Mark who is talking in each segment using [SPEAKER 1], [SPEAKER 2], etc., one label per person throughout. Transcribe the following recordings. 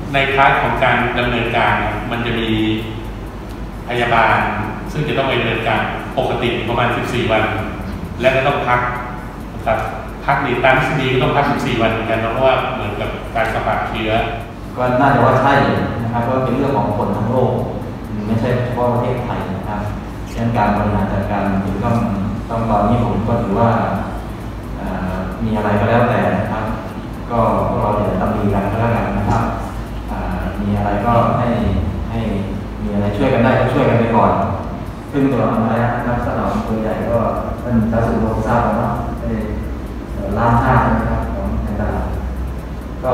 [SPEAKER 1] ในพาร์ทของการดำเนินการมันจะมีพยาบาลซึ่งจะต้องไปดำเนินการปกติประมาณ14 วันและก็ต้องพักนะครับพักดีตามทฤษฎีก็ต้องพัก14 วันเหมือนกันเพราะว่าเหมือนกับการระบาดเชื้อ
[SPEAKER 2] ก็น่าจะว่าใช่นะครับเพราะเป็นเรื่องของคนทั้งโลกไม่ใช่เฉพาะประเทศไทยนะครับเช่นการบริหารจัดการต้องตอนนี้ผมก็ถือว่ามีอะไรก็แล้วแต่นะครับก็พวกเราอย่าทำดีกันก็แล้วกันนะครับมีอะไรก็ให้มีอะไรช่วยกันได้ก็ช่วยกันไปก่อนซึ่งตัวอะไรนะครับสนองตัวใหญ่ก็ท่านตาสุโรทราบแล้วเนาะล้านห้านะครับของทางตลาดก็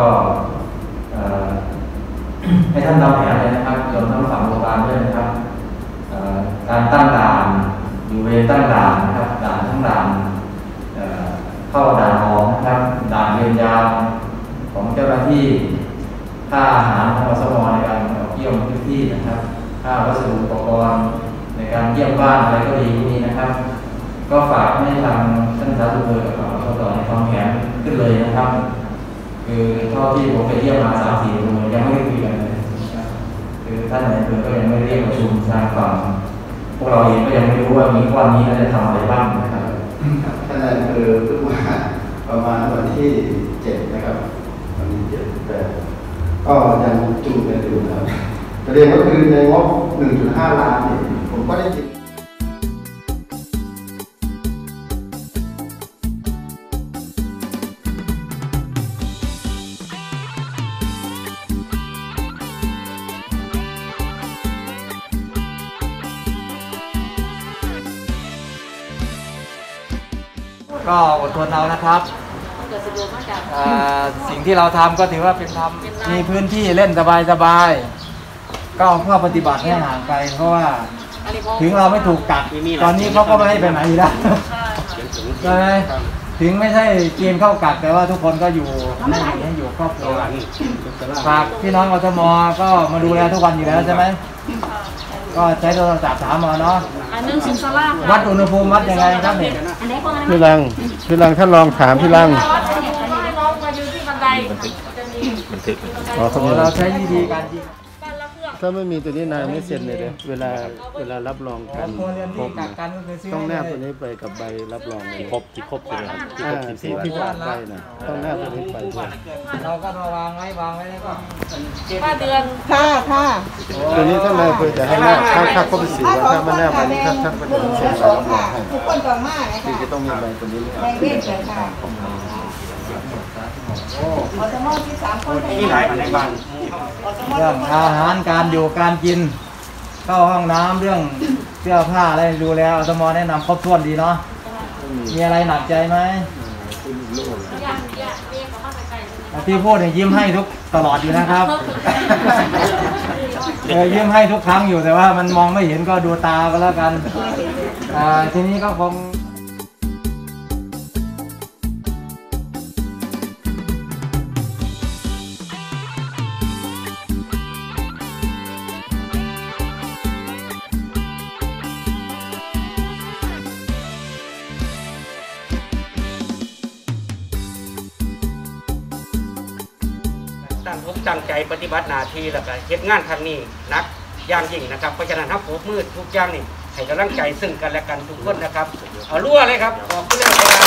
[SPEAKER 2] ให้ท่านเราแผนเลยนะครับรวมทั้งฝั่งโรงพยาบาลด้วยนะครับการตั้งด่านอยู่เวรตั้งด่านนะครับด่านทั้งด่านเข้าด่านออกนะครับด่านเรียนยาวของเจ้าหน้าที่ค่าอาหารของอสม.ในการเยี่ยมพื้นที่นะครับค่าวัสดุอุปกรณ์ในการเยี่ยมบ้านอะไรก็ดีนี่นะครับก็ฝากให้ทางท่านสาธารณสุขกับอสม.ในทำแผนขึ้นเลยนะครับคือเท่าที่ผมไปเยี่ยมมา3-4 โรงยังไม่ได้คุยกันเลยคือท่านนายอำเภอก็ยังไม่เรียกประชุมทางฝั่งพวกเราเองก็ยังไม่รู้ว่ามีวันนี้จะทำอะไรบ้างนะครับ
[SPEAKER 3] ท่านนายอำเภอเพิ่งมาประมาณวันที่7นะครับวันที่7แต่ก็ยังจูงกันอยู่นะครับประเด็นก็คือในงบ 1.5 ล้านเนี่ยผมก็ได้ติด
[SPEAKER 2] ก็อดทนเอานะครับสิ่งที่เราทำก็ถือว่าเป็นมีพื้นที่เล่นสบายๆก็เอาข้อปฏิบัติให้ห่างไกลเพราะว่าถึงเราไม่ถูกกักตอนนี้เขาก็ไม่ให้ไปไหนอยู่แล้วใช่ไหมถึงไม่ใช่เกณฑ์เข้ากักแต่ว่าทุกคนก็อยู่ให้อยู่ครอบครัวฝากพี่น้องกทมก็มาดูแลทุกวันอยู่แล้วใช่ไหมก็ใช้โทรศัพท์ถามมาเนาะวัดอุณหภูมิวัดยังไงครับเนี่ย
[SPEAKER 4] พี่ลังท่านลองถามพี่ลัง
[SPEAKER 2] เราใช้วิธีการยิง
[SPEAKER 4] ถ้าไม่มีตัวนี้นายไม่เซ็นเลยเวลารับรองกันครบต้องแนบตัวนี้ไปกับใบรับรอง
[SPEAKER 1] ครบใช่ไหมครับที่ครบ14 วัน
[SPEAKER 4] ที่ว่าไปนะต้องแนบตัวนี้ไปด้วย
[SPEAKER 2] เราก็มาวางไว้แล้วก็
[SPEAKER 5] 5 เดือนค่ะ
[SPEAKER 4] ตัวนี้ท่านนายเคยจะให้แนบถ้าครบ14 วันถ้ามาแนบวันนี้ท่านก็จะเซ็นใบรับรองให้
[SPEAKER 5] ทุกคนต้องมา
[SPEAKER 4] คือจะต้องมีใบตัวนี้
[SPEAKER 5] ใบเว้นเลยค่ะอสม.ที่3 คน
[SPEAKER 2] ที่ไหนในบ้านเรื่องอาหารการอยู่การกินเข้าห้องน้ำเรื่องเสื้อผ้าอะไรดูแลอสม.แนะนำครบถ้วนดีเนาะมีอะไรหนักใจไหมที่พูดเนี่ยยิ้มให้ทุกตลอดอยู่นะครับยิ้มให้ทุกครั้งอยู่แต่ว่ามันมองไม่เห็นก็ดูตาก็แล้วกันทีนี้ก็คง
[SPEAKER 6] ผมตั้งใจปฏิบัติหน้าที่แล้วก็เฮ็ดงานทางนี้นักอย่างยิ่งนะครับเพราะฉะนั้นถ้าผมมืดทุกอย่างนี่ให้กำลังใจซึ่งกันและกันทุกคนนะครับเอารั่วเลยครับขอบคุณเลยครับ